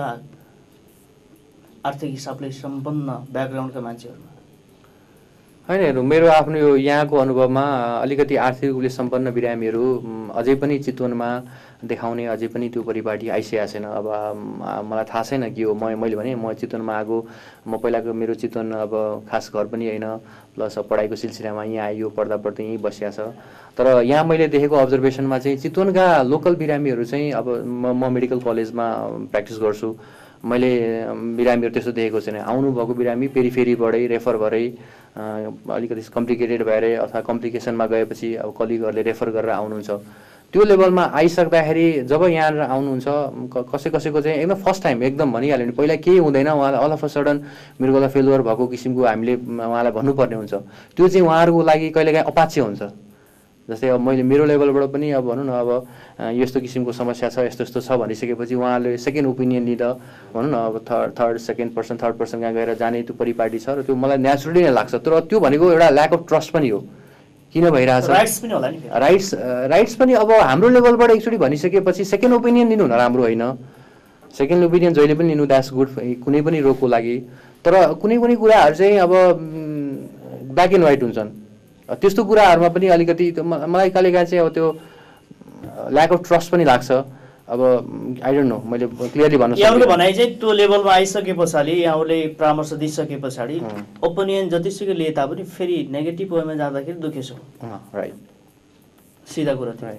आर्थिक हिसाबले सम्पन्न ब्याकग्राउन्डका मान्छेहरूमा? होइन, हेर्नु मेरो आफ्नो यो यहाँको अनुभवमा अलिकति आर्थिक रूपले सम्पन्न बिरामीहरू अझै पनि चितवनमा देखाउने अझै पनि त्यो परिपाटी आइसकेको छैन। अब मलाई थाहा छैन के हो। मैले भने म चितवनमा आएको, म पहिलाको मेरो चितवन अब खास घर पनि होइन, प्लस पढाइको सिलसिलामा यहाँ आइयो, पढ्दा पढ्दै यहीँ बसिया छ। तर यहाँ मैले देखेको अब्जर्भेसनमा चाहिँ चितवनका लोकल बिरामीहरू चाहिँ अब म मेडिकल कलेजमा प्र्याक्टिस गर्छु, मैले बिरामीहरू त्यस्तो देखेको छैन। आउनुभएको बिरामी पेरिफेरीबाटै रेफर भएरै अलिकति कम्प्लिकेटेड भएर अथवा कम्प्लिकेसनमा गएपछि अब कलिगहरूले रेफर गरेर आउनुहुन्छ। त्यो लेभलमा आइसक्दाखेरि जब यहाँ आउनुहुन्छ कसैको चाहिँ एकदम फर्स्ट टाइम एकदम भनिहाल्यो भने पहिला केही हुँदैन, उहाँलाई अल अफ अ सडन मृगौला फेलुवर भएको किसिमको हामीले उहाँलाई भन्नुपर्ने हुन्छ। त्यो चाहिँ उहाँहरूको लागि कहिलेकाहीँ अपाच्य हुन्छ। जस्तै अब मैले मेरो लेभलबाट पनि अब भनौँ न अब यस्तो किसिमको समस्या छ, यस्तो यस्तो छ भनिसकेपछि उहाँले सेकेन्ड ओपिनियन लिँदा भनौँ न अब थर्ड पर्सन कहाँ गएर जाने त्यो परिपाटी छ। र त्यो मलाई नेचुरली नै लाग्छ। तर त्यो भनेको एउटा ल्याक अफ ट्रस्ट पनि हो। किन भइरहेछ? राइट्स पनि होला नि। राइट्स पनि अब हाम्रो लेभलबाट एकचोटि भनिसकेपछि सेकेन्ड ओपिनियन लिनु राम्रो होइन। सेकेन्ड ओपिनियन जहिले पनि लिनु द्याट्स गुड कुनै पनि रोगको लागि। तर कुनै कुराहरू चाहिँ अब ब्ल्याक एन्ड व्हाइट हुन्छन्। त्यस्तो कुराहरूमा पनि अलिकति मलाई कहिलेकाहीँ चाहिँ अब त्यो ल्याक अफ ट्रस्ट पनि लाग्छ। अब आई डोन्ट नो, मैले क्लियरली भन्न सक्दिनँ। यहाँले भनाइ चाहिँ त्यो लेभलमा आइसके पछाडि यहाँले परामर्श दिइसके पछाडि ओपिनियन जतिसुकै लिए तापनि फेरि नेगेटिभ वेमा जाँदाखेरि दुखेछ। राइट, सिधा कुरा थियो।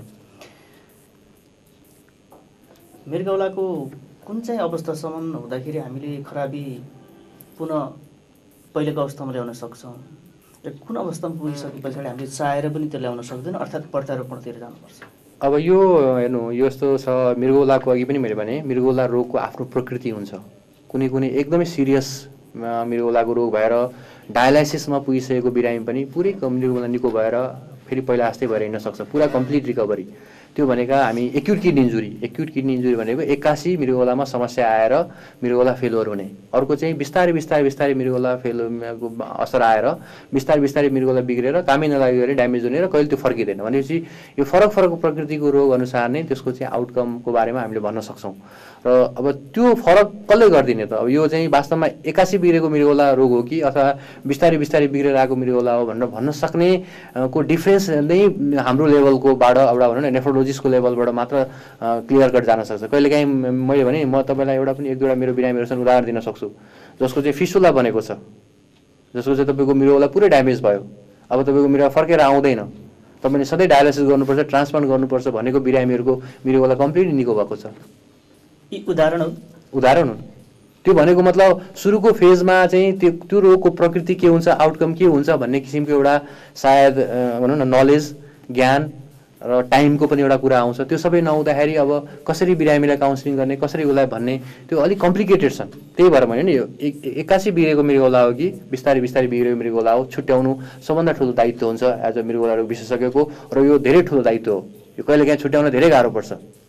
मृगौलाको कुन चाहिँ अवस्थासम्म हुँदाखेरि हामीले खराबी पुनः पहिलेको अवस्थामा ल्याउन सक्छौँ र कुन अवस्थामा पुगिसके पछाडि हामीले चाहेर पनि त्यो ल्याउन सक्दैन, अर्थात् प्रत्यारोपणतिर जानुपर्छ? अब यो हेर्नु यस्तो छ, मृगौलाको अघि पनि मैले भने मृगौला रोगको आफ्नो प्रकृति हुन्छ। कुनै एकदमै सिरियस मृगौलाको रोग भएर डायलाइसिसमा पुगिसकेको बिरामी पनि पुरै मृगौला निको भएर फेरि पहिला जस्तै भएर हिँड्न सक्छ, पुरा कम्प्लिट रिकभरी। त्यो भनेको हामी एक्युट किडनी इन्जुरी भनेको एक्कासी मृगौलामा समस्या आएर मृगौला फेलुवर हुने। अर्को चाहिँ बिस्तारै मृगौला फेलुवरको असर आएर बिस्तारै मृगौला बिग्रेर कामै नलागेर ड्यामेज हुने र कहिले त्यो फर्किँदैन। भनेपछि यो फरक प्रकृतिको रोग अनुसार नै त्यसको चाहिँ आउटकमको बारेमा हामीले भन्न सक्छौँ। र अब त्यो फरक कसले गरिदिने त? अब यो चाहिँ वास्तवमा एक्कासी बिग्रेको मृगौला रोग हो कि अथवा बिस्तारै बिग्रेर आएको मृगौला हो भनेर भन्न सक्ने को डिफ्रेन्स नै हाम्रो लेभलकोबाट एउटा भनौँ न नेफ्रोलोजी पेथोलोजिस्टको लेभलबाट मात्र क्लियर कट जान सक्छ। कहिलेकाहीँ मैले भने म तपाईँलाई एउटा पनि एक दुईवटा मेरो बिरामीहरूसँग उदाहरण दिन सक्छु जसको चाहिँ फिसुला बनेको छ, जसको चाहिँ तपाईँको मृगौला पुरै ड्यामेज भयो, अब तपाईँको मृगौला फर्केर आउँदैन, तपाईँले सधैँ डायलाइसिस गर्नुपर्छ, ट्रान्सप्लान्ट गर्नुपर्छ भनेको बिरामीहरूको मृगौला कम्प्लिटली निको भएको छ। यी उदाहरण हुन्। त्यो भनेको मतलब सुरुको फेजमा चाहिँ त्यो रोगको प्रकृति के हुन्छ, आउटकम के हुन्छ भन्ने किसिमको एउटा सायद भनौँ न नलेज, ज्ञान र टाइमको पनि एउटा कुरा आउँछ। त्यो सबै नहुँदाखेरि अब कसरी बिरामीलाई काउन्सिलिङ गर्ने, कसरी उसलाई भन्ने, त्यो अलिक कम्प्लिकेटेड छन्। त्यही भएर मैले नि यो 81 बिग्रेको मृगौला हो कि बिस्तारै बिस्तारै बिग्रेको मृगौला हो, छुट्याउनु सबभन्दा ठुलो दायित्व हुन्छ एज अ मृगौला रोग विशेषज्ञको, र यो धेरै ठुलो दायित्व हो। यो कहिलेकाहीँ छुट्याउन धेरै गाह्रो पर्छ।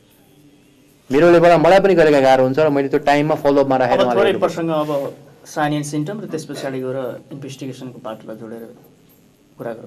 मेरो लेभलमा मलाई पनि कहिलेकाहीँ गाह्रो हुन्छ र मैले त्यो टाइममा फलोअपमा राखेर थोरै प्रसङ्ग अब साइन एन्ड सिम्टम र त्यस पछाडि गएर इन्भेस्टिगेसनको पार्टलाई जोडेर कुरा गरौँ।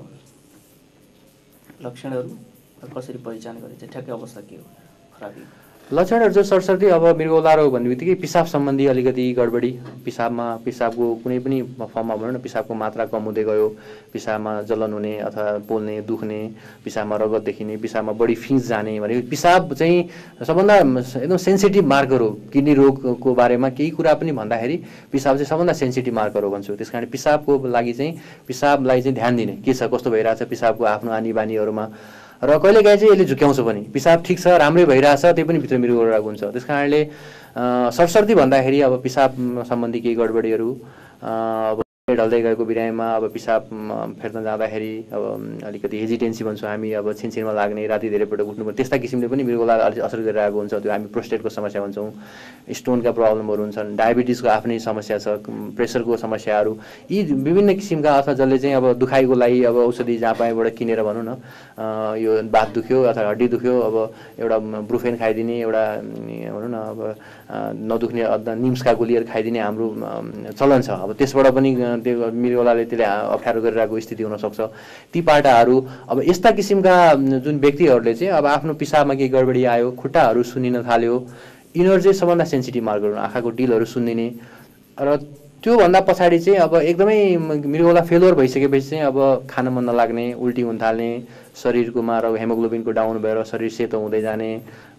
लक्षणहरू कसरी पहिचान गरिन्छ, ठ्याक्कै अवस्था के हो, खराबी? लक्षणहरू चाहिँ सरसर्ती अब मृगौला रोग भन्ने बित्तिकै पिसाब सम्बन्धी अलिकति गडबडी, पिसाबको कुनै पनि फर्ममा भनौँ न पिसाबको मात्रा कम हुँदै गयो, पिसाबमा जलन हुने अथवा पोल्ने, दुख्ने, पिसाबमा रगत देखिने, पिसाबमा बढी फिँज जाने भने पिसाब चाहिँ सबभन्दा एकदम सेन्सिटिभ मार्कर हो। किडनी रोगको बारेमा केही कुरा पनि भन्दाखेरि पिसाब चाहिँ सबभन्दा सेन्सिटिभ मार्कर हो भन्छु। त्यस कारण पिसाबको लागि चाहिँ पिसाबलाई चाहिँ ध्यान दिने, के छ कस्तो भइरहेछ पिसाबको आफ्नो आनी बानीहरूमा, र कहिलेकाहीँ चाहिँ यसले झुक्याउँछ पनि। पिसाब ठिक छ, राम्रै भइरहेछ, त्यही पनि भित्र मृगौला रोग हुन्छ। त्यस कारणले सरसर्ती भन्दाखेरि अब पिसाब सम्बन्धी केही गडबडीहरू, अब ढल्दै गएको बिरामीमा अब पिसाब फेर्न जाँदाखेरि अब अलिकति हेजिटेन्सी भन्छौँ हामी, अब छिनछिनमा लाग्ने, राति धेरै पटक उठ्नु, त्यस्ता किसिमले पनि मृगौला अलिक असर गरिरहेको हुन्छ। त्यो हामी प्रोस्टेटको समस्या भन्छौँ, स्टोनका प्रब्लमहरू हुन्छन्, डायबिटिजको आफ्नै समस्या छ, प्रेसरको समस्याहरू, यी विभिन्न किसिमका अथवा जसले चाहिँ अब दुखाइको लागि अब औषधि जहाँ पाएबाट किनेर भनौँ न यो बात दुख्यो अथवा हड्डी दुख्यो, अब एउटा ब्रुफेन खाइदिने, एउटा भनौँ न अब नदुख्ने निम्सका गोलीहरू खाइदिने हाम्रो चलन छ। अब त्यसबाट पनि त्यो मृगौलाले त्यसले अप्ठ्यारो गरिरहेको स्थिति हुनसक्छ। ती पाटाहरू अब यस्ता किसिमका जुन व्यक्तिहरूले चाहिँ अब आफ्नो पिसाबमा केही गडबडी आयो, खुट्टाहरू सुन्निन थाल्यो, यिनीहरू चाहिँ सबभन्दा सेन्सिटिभ मार्कर हुन्। आँखाको डिलहरू सुन्दिने, र त्योभन्दा पछाडि चाहिँ अब एकदमै मृगौला फेलोर भइसकेपछि चाहिँ अब खान मन नलाग्ने, उल्टी हुन थाल्ने, शरीरकोमा र हेमोग्लोबिनको डाउन भएर शरीर सेतो हुँदै जाने,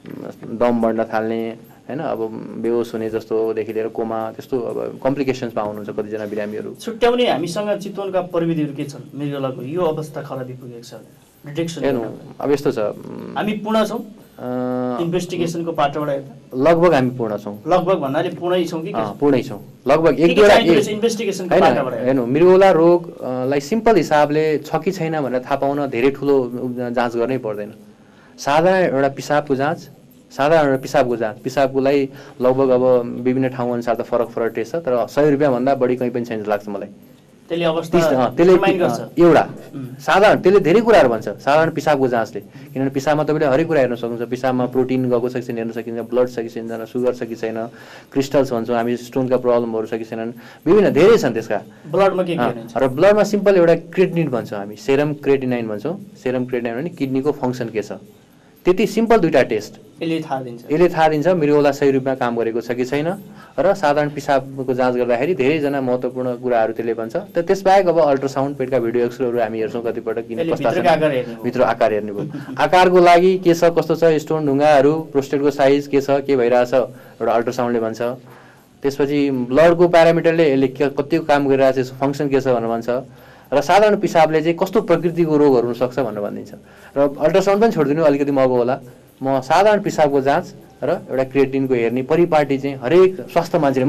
दम बढ्न थाल्ने, हैन, अब बेहोस हुने जस्तोदेखि लिएर कोमा, त्यस्तो अब कम्प्लिकेसन्स पाउनुहुन्छ कतिजना बिरामीहरू। छुट्याउने हामीसँग चितवनका प्रविधिहरू के छन्? मृगौलाको यो अवस्था खराबी पुगेको छ, डिटेक्सन हेर्नु अब यस्तो छ, हामी पूर्ण छौँ इन्भेस्टिगेसनको पार्टबाट हेर्दा? लगभग हामी पूर्ण छौँ। लगभग भन्नाले पूर्णै छौँ कि? पूर्णै छौँ, लगभग एक दुईवटा इन्भेस्टिगेसनको पार्टबाट हेर्नु। मृगौला रोगलाई सिम्पल हिसाबले छ कि छैन भनेर थाहा पाउन धेरै ठुलो जाँच गर्नै पर्दैन। साधारण एउटा पिसाबको जाँच, पिसाबको लागि लगभग अब विभिन्न ठाउँ अनुसार त फरक टेस्ट छ, तर 100 रुपियाँभन्दा बढी कहीँ पनि छैन लाग्छ मलाई। त्यसले एउटा साधारण त्यसले धेरै कुराहरू भन्छ साधारण पिसाबको जाँचले, किनभने पिसाबमा तपाईँले हरेक कुरा हेर्न सक्नुहुन्छ। पिसाबमा प्रोटिन गएको छ कि छैन हेर्न सकिन्छ, ब्लड छ कि छैन, सुगर छ कि छैन, क्रिस्टल्स भन्छौँ हामी, स्टोनका प्रब्लमहरू छ कि छैनन्, विभिन्न धेरै छन् त्यसका। ब्लडमा के हुन्छ? र ब्लडमा सिम्पल एउटा क्रेटिनिन भन्छौँ हामी, सेरम क्रेटिनाइन भन्छौँ। सेरम क्रेटिनाइन भने किडनीको फङ्सन के छ, त्यति सिम्पल दुईटा टेस्ट यसले थाहा दिन्छ मृगौला सही रूपमा काम गरेको छ कि छैन। र साधारण पिसाबको जाँच गर्दाखेरि धेरैजना महत्त्वपूर्ण कुराहरू त्यसले भन्छ। त त्यसबाहेक अब अल्ट्रासाउन्ड, पेटका भिडियो एक्सरेहरू हामी हेर्छौँ कतिपटक, किन कस्ता छ भित्र आकार हेर्ने भयो। आकारको लागि के छ कस्तो छ, स्टोन ढुङ्गाहरू, प्रोस्टेटको साइज के छ, के भइरहेछ एउटा अल्ट्रासाउन्डले भन्छ। त्यसपछि ब्लडको प्यारामिटरले यसले कतिको काम गरिरहेछ, फङ्सन के छ भनेर भन्छ। र साधारण पिसाबले चाहिँ कस्तो प्रकृतिको रोगहरू हुनसक्छ भनेर भनिदिन्छ। र अल्ट्रासाउन्ड पनि छोडिदिनु अलिकति महँगो होला, म साधारण पिसाबको जाँच र एउटा क्रिएटिनको हेर्ने परिपाटी चाहिँ हरेक स्वास्थ्य मान्छेले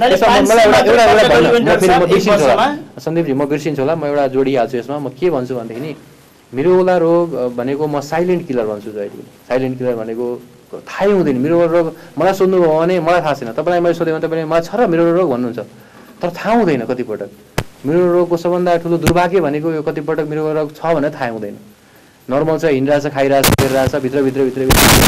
सन्दीपजी म बिर्सिन्छु होला, म एउटा जोडिहाल्छु यसमा। म के भन्छु भनेदेखि नि मृगौला रोग भनेको म साइलेन्ट किलर भन्छु जहिले। साइलेन्ट किलर भनेको थाहै हुँदैन। मृगौला रोग मलाई सोध्नुभयो भने मलाई थाहा छैन, तपाईँलाई मैले सोधेँ भने तपाईँले मलाई छ र मृगौला रोग भन्नुहुन्छ, तर थाहा हुँदैन कतिपटक। मृगौला रोगको सबभन्दा ठुलो दुर्भाग्य भनेको यो कतिपटक मृगौला रोग छ भनेर थाहा हुँदैन। नर्मल छ, हिँडिरहेछ, खाइरहेछ, हेरिरहेछ, भित्र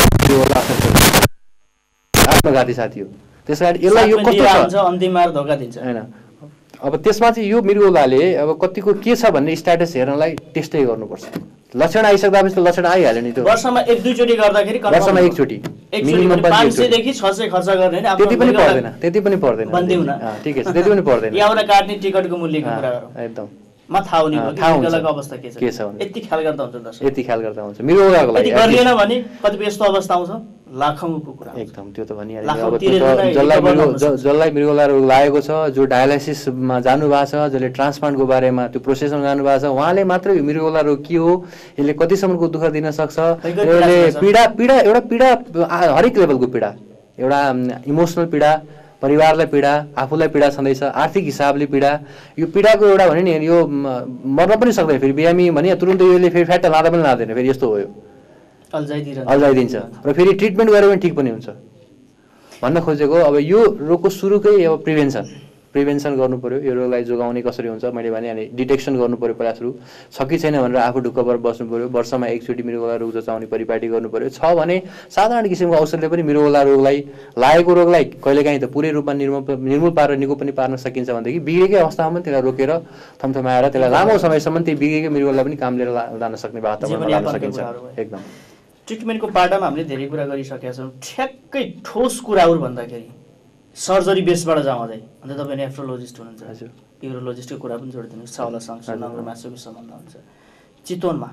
आत्मघाती साथी हो। त्यस कारण यसलाई यो कस्तो छ अन्तिममा धोका दिन्छ हैन। अब त्यसमा चाहिँ यो मृगौलाले अब कतिको के छ भन्ने स्ट्याटस हेर्नलाई टेस्टै गर्नुपर्छ। लक्षण आइसक्दापछि त लक्षण आइहाल्यो नि। त्यो वर्षमा 1-2 चोटी गर्दाखेरि वर्षमा एकचोटी मिनिमम 500 देखि 600 खर्च गर्ने हैन, त्यति पनि पर्दैन बन्दी हुन ठिकै छ, त्यति पनि पर्दैन। यहाँबाट काट्ने टिकटको मूल्यको कुरा गरौँ एकदम। मा थाहा हुने भयो कि थाहा हुन्छ। मृगौलाको अवस्था के के छ छ। भने। यति ख्याल गर्दा हुन्छ दर्शक। यति ख्याल गर्दा हुन्छ मृगौलाको लागि यति गरिएन भने कतिपय यस्तो अवस्था आउँछ लाखौँको कुरा हुन्छ। एकदम त्यो त भनिहाल्यो। लाखौँ अब तिरेर त्यो नै जसलाई recover हुन सक्छ। जसलाई मृगौला रोग लागेको छ, जो डायलाइसिसमा जानुभएको छ, जसले ट्रान्सप्लान्टको बारेमा त्यो प्रोसेसमा जानुभएको छ, उहाँले मात्रै यो मृगौला रोग के हो, यसले कतिसम्मको दुःख दिन सक्छ, यसले एउटा पीडा हरेक लेभलको पीडा, एउटा इमोसनल पीडा, परिवारलाई पीडा, आफूलाई पीडा छँदैछ, आर्थिक हिसाबले पीडा, यो पीडाको एउटा भने नि यो मर्न पनि सक्दैन। फेरि बिरामी भने तुरुन्तै यसले फेरि फ्याट लाँदा पनि लाँदैन, फेरि यस्तो हो यो अल्झाइदिन्छ र फेरि ट्रिटमेन्ट गरे पनि ठिक पनि हुन्छ। भन्न खोजेको अब यो रोगको सुरुकै अब प्रिभेन्सन गर्नु पर्यो। यो रोगलाई जोगाउने कसरी हुन्छ मैले भने अनि डिटेक्सन गर्नु पर्यो पहिला सुरु। छ कि छैन भनेर आफू ढुक्क भएर बस्नु पर्यो। वर्षमा एकचोटि मृगौला रोग जचाउने परिपाटी गर्नु पर्यो। छ भने साधारण किसिमको औषधले पनि मृगौला रोगलाई लागेको रोगलाई कहिलेकाहीँ त पुरै रूपमा निर्मूल पारेर निको पनि पार्न सकिन्छ भनेदेखि बिग्रेकै अवस्थामा पनि त्यसलाई रोकेर थम्थमाएर त्यसलाई लामो समयसम्म त्यही बिग्रेकै मृगौलालाई पनि काम लिएर लान सक्ने वातावरणमा लान सकिन्छ। एकदम ट्रिटमेन्टको पाटामा हामीले धेरै कुरा गरिसकेका छौँ। ठ्याक्कै ठोस कुराहरू भन्दाखेरि सर्जरी बेसबाट जाउँ अझै। अन्त तपाईँ नेफ्रोलोजिस्ट हुनुहुन्छ, हजुर युरोलोजिस्टको कुरा पनि जोडिदिनुहोस्। छाउला सँगसँगै नम्रो मासुको सम्बन्ध हुन्छ। चितवनमा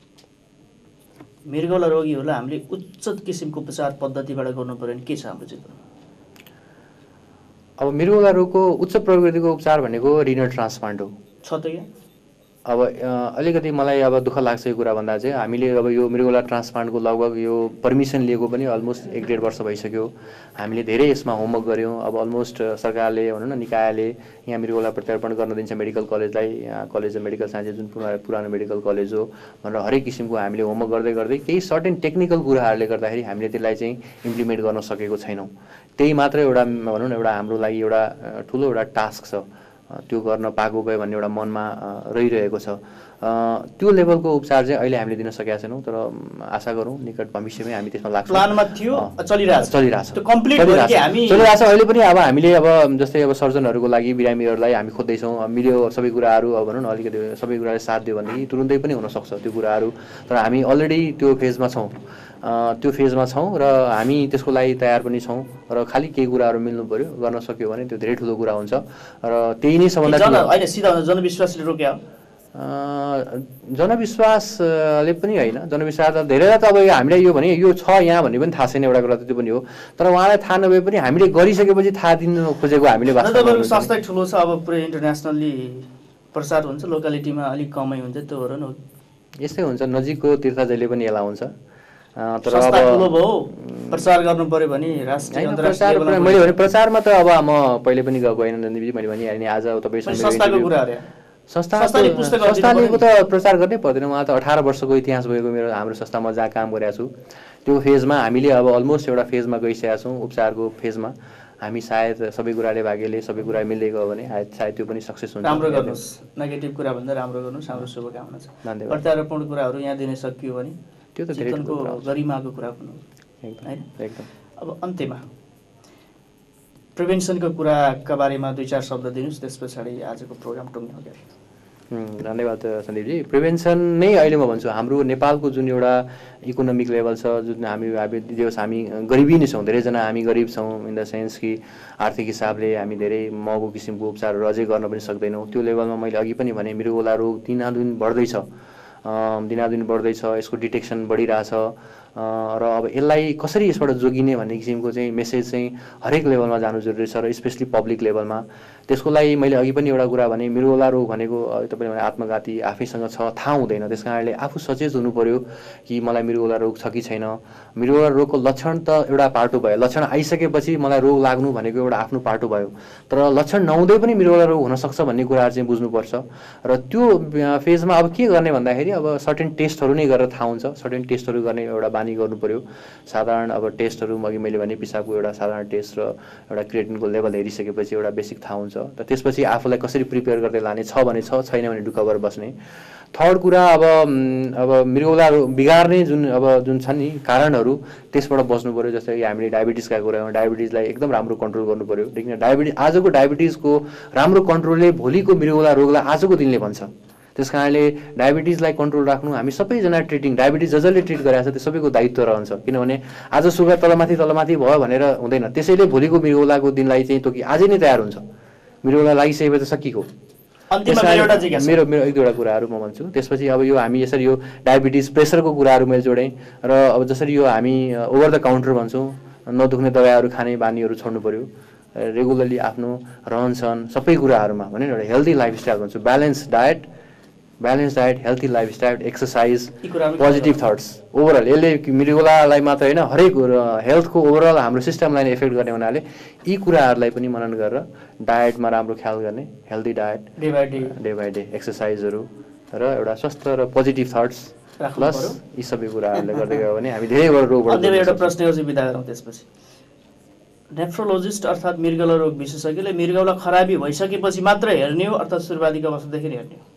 मृगौला रोगीहरूलाई हामीले उच्च किसिमको उपचार पद्धतिबाट गर्नु पर्यो भने के छ हाम्रो चितवनमा? अब मृगौला रोगको उच्च प्रकृतिको उपचार भनेको रिनल ट्रान्सप्लान्ट हो। छ त क्या? अब अलिकति मलाई अब दुःख लाग्छ यो कुरा भन्दा चाहिँ हामीले अब यो मृगौला ट्रान्सप्लान्टको लगभग यो पर्मिसन लिएको पनि अलमोस्ट 1-1.5 वर्ष भइसक्यो। हामीले धेरै यसमा होमवर्क गऱ्यौँ। अब अलमोस्ट सरकारले भनौँ न निकायले यहाँ मृगौला प्रत्यारोपण गर्न दिन्छ मेडिकल कलेजलाई, यहाँ कलेज अफ मेडिकल साइन्सेस जुन पुरानो मेडिकल कलेज हो भनेर हरेक किसिमको हामीले होमवर्क गर्दै गर्दै केही सर्टेन टेक्निकल कुराहरूले गर्दाखेरि हामीले त्यसलाई चाहिँ इम्प्लिमेन्ट गर्न सकेको छैनौँ। त्यही मात्र एउटा भनौँ न एउटा हाम्रो लागि एउटा ठुलो एउटा टास्क छ। त्यो गर्न पाएको भए भन्ने एउटा मनमा रहिरहेको छ। त्यो लेभलको उपचार चाहिँ अहिले हामीले दिन सकेका छैनौँ, तर आशा गरौँ निकट भविष्यमै हामी त्यसमा लाग्छौँ। प्लानमा थियो, चलिरहेछ। त्यो कम्प्लिट भयो कि हामी चलिरहेछ। अहिले पनि अब हामीले अब जस्तै अब सर्जनहरूको लागि बिरामीहरूलाई हामी खोज्दैछौँ। मिल्यो सबै कुराहरू अब भनौँ न अलिकति सबै कुराले साथ दियो भनेदेखि तुरुन्तै पनि हुनसक्छ त्यो कुराहरू। तर हामी अलरेडी त्यो फेजमा छौँ र हामी त्यसको लागि तयार पनि छौँ। र खालि केही कुराहरू मिल्नु पर्यो, गर्न सक्यो भने त्यो धेरै ठुलो कुरा हुन्छ। र त्यही नै सबभन्दा होइन सिधा जनविश्वासले रोक्यो। जनविश्वासले पनि होइन, जनविश्वास धेरैलाई त अब हामीले यो भने यो छ यहाँ भन्ने पनि थाहा छैन, एउटा कुरा त त्यो पनि हो। तर उहाँलाई थाहा नभए पनि हामीले गरिसकेपछि थाहा दिन खोजेको हामीले तपाईँको संस्था ठुलो छ, अब पुरै इन्टरनेसनल्ली प्रचार हुन्छ, लोकालिटीमा अलिक कमै हुन्छ, त्यो हो र न? यस्तै हुन्छ, नजिकको तीर्थ जहिले पनि यसलाई हुन्छ। तर अब प्रचार गर्नु पर्यो भने राष्ट्रिय अन्तर्राष्ट्रिय मैले भने प्रचारमा त अब म पहिले पनि गएको होइन नन्दीजी, मैले भनिहालेँ। आज तपाईँसँग संस्थाले त प्रचार गर्नै पर्दैन। उहाँ त 18 वर्षको इतिहास भएको हाम्रो संस्थामा जहाँ काम गरेको छु त्यो फेजमा हामीले अब अलमोस्ट एउटा फेजमा गइसकेका छौँ। उपचारको फेजमा हामी सायद सबै कुराले भाग्यले सबै कुरा मिल्दै गयो भने सायद त्यो पनि सक्सेस हुन्छ। राम्रो गर्नुहोस्, नेगेटिभ कुरा भन्दा राम्रो गर्नुहोस्, हाम्रो शुभकामना छ। प्रत्यारोपण कुराहरू यहाँ दिन सकियो भने त्यो त जीवनको गरिमाको कुरा पनि हो हैन? एकदम। अब अन्त्यमा प्रिभेन्सनको कुराका बारेमा 2-4 शब्द दिनुहोस्, त्यस पछाडि आजको प्रोग्राम टुङ्ग्यौँ। धन्यवाद सन्दीपजी। प्रिभेन्सन नै अहिले म भन्छु हाम्रो नेपालको जुन एउटा इकोनोमिक लेभल छ, जुन हामी गरिबी नै छौँ, धेरैजना हामी गरिब छौँ इन द सेन्स कि आर्थिक हिसाबले हामी धेरै महँगो किसिमको उपचारहरू अझै गर्न पनि सक्दैनौँ। त्यो लेभलमा मैले अघि पनि भने मृगौला रोग दिनादिन बढ्दैछ, यसको डिटेक्सन बढिरहेछ र अब यसलाई कसरी यसबाट जोगिने भन्ने किसिमको चाहिँ मेसेज चाहिँ हरेक लेभलमा जानु जरुरी छ र स्पेशली पब्लिक लेभलमा। त्यसको लागि मैले अघि पनि एउटा कुरा भने मृगौला रोग भनेको तपाईँले भने आत्मघाती आफैसँग छ थाहा हुँदैन, त्यस कारणले आफू सचेत हुनु पर्यो कि मलाई मृगौला रोग छ कि छैन। मृगौला रोगको लक्षण त एउटा पाटो भयो, लक्षण आइसकेपछि मलाई रोग लाग्नु भनेको एउटा आफ्नो पाटो भयो, तर लक्षण नहुँदै पनि मृगौला रोग हुनसक्छ भन्ने कुराहरू चाहिँ बुझ्नुपर्छ। र त्यो फेजमा अब के गर्ने भन्दाखेरि अब सर्टेन टेस्टहरू नै गरेर थाहा हुन्छ, सर्टेन टेस्टहरू गर्ने एउटा बानी गर्नु पर्यो। साधारण अब टेस्टहरू अघि मैले भने पिसाबको एउटा साधारण टेस्ट र एउटा क्रिएटिनको लेभल हेरिसकेपछि एउटा बेसिक थाहा हुन्छ। त त्यसपछि आफूलाई कसरी प्रिपेयर गर्दै लाने, छ भने छ, छैन भने ढुक्क भएर बस्ने। थर्ड कुरा अब मृगौला बिगार्ने जुन छन् नि कारणहरू त्यसबाट बस्नु पर्यो। जस्तै हामीले डायबिटिजका कुरामा डायबिटिजलाई एकदम राम्रो कन्ट्रोल गर्नु पर्यो। देखिन आजको डायबिटिजको राम्रो कन्ट्रोलले भोलिको मृगौला रोगलाई आजको दिनले भन्छ। त्यस कारणले डायबिटिजलाई कन्ट्रोल राख्नु हामी सबैजना डायबिटिज जसले ट्रिट गरेको छ त्यो सबैको दायित्व रहन्छ। किनभने आज सुगर तलमाथि भयो भनेर हुँदैन, त्यसैले भोलिको मृगौलाको दिनलाई चाहिँ तोकी आजै नै तयार हुन्छ। मृगौला लागिसकेपछि सकिएको अन्तिममा मेरो एउटा जिज्ञासा मेरो मेरो एक दुईवटा कुराहरू म भन्छु। त्यसपछि अब यो हामी यसरी यो डायबिटिज प्रेसरको कुराहरू मैले जोडेँ र अब जसरी यो हामी ओभर द काउन्टर भन्छौँ, नदुख्ने दबाईहरू खाने बानीहरू छोड्नु पऱ्यो, रेगुलरली आफ्नो रहनसहन सबै कुराहरूमा भने एउटा हेल्दी लाइफस्टाइल भन्छु, balance diet, healthy lifestyle, exercise, positive thoughts, overall यसले मृगौलालाई मात्र होइन हरेक हेल्थको ओभरअल हाम्रो सिस्टमलाई नै इफेक्ट गर्ने हुनाले यी कुराहरूलाई पनि मनन गरेर डायटमा राम्रो ख्याल गर्ने, healthy diet, day by day एक्सर्साइजहरू र एउटा स्वस्थ र पोजिटिभ थट्स प्लस यी सबै कुराहरूले गर्दै गयो भने हामी धेरैवटा रोगबाट। एउटा प्रश्न चाहिँ बिदा गरौँ। त्यसपछि नेफ्रोलोजिस्ट अर्थात् मृगौला रोग विशेषज्ञले मृगौला खराबी भइसकेपछि मात्र हेर्ने हो अर्थात् सुरुवातीको अवस्थादेखि हेर्ने हो?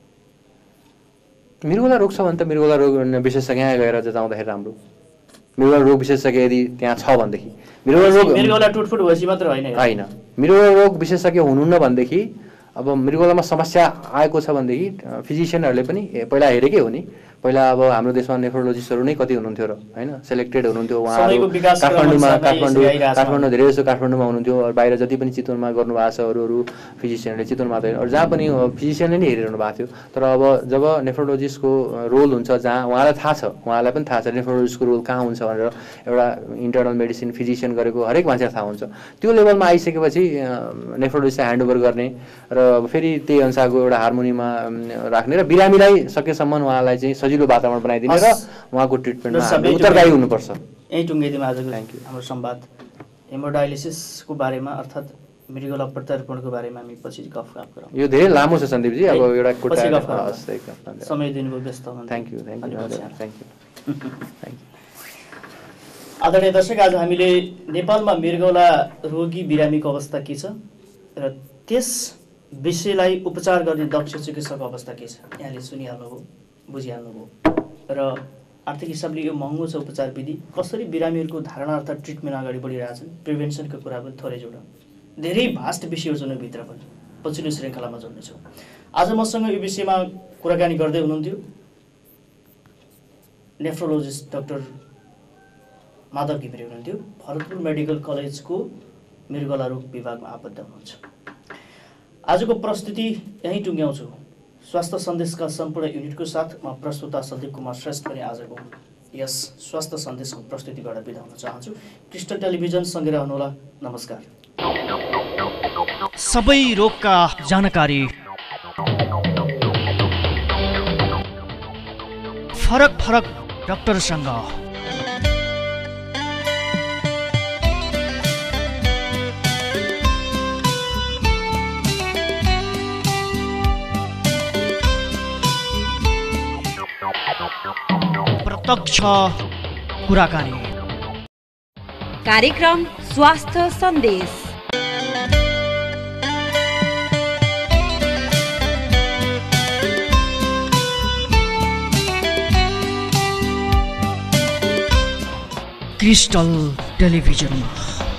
मृगौला रोग छ भने त मृगौला रोग विशेषज्ञ गएर जताउँदाखेरि राम्रो। मृगौला रोग विशेषज्ञ यदि त्यहाँ छ भनेदेखि मृगौला टुटफुट भएपछि मात्र होइन, मृगौला रोग विशेषज्ञ हुनुहुन्न भनेदेखि अब मृगौलामा समस्या आएको छ भनेदेखि फिजिसियनहरूले पनि पहिला हेरेकै हो नि। पहिला अब हाम्रो देशमा नेफ्रोलोजिस्टहरू नै कति हुनुहुन्थ्यो र होइन, सेलेक्टेड हुनुहुन्थ्यो उहाँहरू। काठमाडौँ धेरै जस्तो काठमाडौँमा हुनुहुन्थ्यो, बाहिर जति पनि चितवनमा गर्नुभएको छ अरू फिजिसियनहरूले चितवन मात्रै होइन, जहाँ पनि फिजिसियनले नै हेरिरहनु भएको थियो। तर अब जब नेफ्रोलोजिस्टको रोल हुन्छ जहाँ उहाँलाई थाहा छ, उहाँलाई पनि थाहा छ नेफ्रोलोजिस्टको रोल कहाँ हुन्छ भनेर, एउटा इन्टर्नल मेडिसिन फिजिसियन गरेको हरेक मान्छेलाई थाहा हुन्छ। त्यो लेभलमा आइसकेपछि नेफ्रोलोजिस्टलाई ह्यान्डओभर गर्ने र फेरि त्यही अनुसारको एउटा हार्मोनीमा राख्ने र बिरामीलाई सकेसम्म उहाँलाई चाहिँ सजिलो वातावरण बनाइदिने र उहाँको ट्रिटमेन्टमा उत्तरदायी हुनुपर्छ। यही टुङ्गेदीमा आजको हाम्रो संवाद हेमोडायलिसिसको बारेमा अर्थात् मृगौला प्रत्यारोपणको बारेमा हामी पछि गफ गरौँ। यो धेरै लामो छ सन्दीपजी, अब एउटा समय दिनुभयो, व्यस्त हुनुहुन्छ। Thank you. आदरणीय दर्शक, आज हामीले नेपालमा मृगौला रोगी बिरामीको अवस्था के छ र त्यस विषयलाई उपचार गर्ने दक्ष चिकित्सकको अवस्था के छ यहाँले सुनिहाल्नुभयो, बुझिहाल्नुभयो। र आर्थिक हिसाबले यो महँगो छ उपचार विधि, कसरी बिरामीहरूको धारणा अर्थात् ट्रिटमेन्ट अगाडि बढिरहेछन्, प्रिभेन्सनको कुरा पनि थोरै जोडौँ। धेरै भास्ट विषयहरू छन् भित्र पनि, पछिल्लो श्रृङ्खलामा जोड्नेछौँ। आज मसँग यो विषयमा कुराकानी गर्दै हुनुहुन्थ्यो नेफ्रोलोजिस्ट डाक्टर माधव घिमिरे हुनुहुन्थ्यो, भरतपुर मेडिकल कलेजको मृगौला रोग विभागमा आबद्ध हुनुहुन्छ। आजको प्रस्तुति यहीँ टुङ्ग्याउँछु। स्वास्थ्य सन्देशका सम्पूर्ण युनिटको साथ म प्रस्तुता सन्दीप कुमार श्रेष्ठ पनि आजको यस स्वास्थ्य सन्देशको प्रस्तुतिबाट बिदा हुन चाहन्छु। क्रिस्टल टेलिभिजनसँगै रहनुहोला। नमस्कार। सबै रोगका जानकारी, फरक फरक डाक्टरसँग, प्रत्यक्ष कुराकानी। कार्यक्रम स्वास्थ्य सन्देश। Crystal television.